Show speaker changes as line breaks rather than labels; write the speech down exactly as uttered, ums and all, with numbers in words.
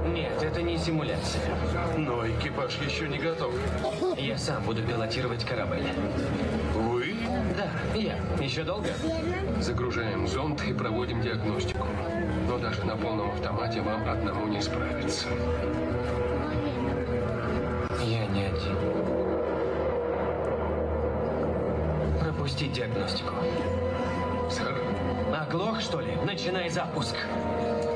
Нет, это не симуляция.
Но экипаж еще не готов.
Я сам буду пилотировать корабль.
Вы?
Да, я. Еще долго?
Загружаем зонд и проводим диагностику. Но даже на полном автомате вам одному не справиться.
Я не один. Пропустить диагностику.
Сэр?
Оглох, что ли? Начинай запуск.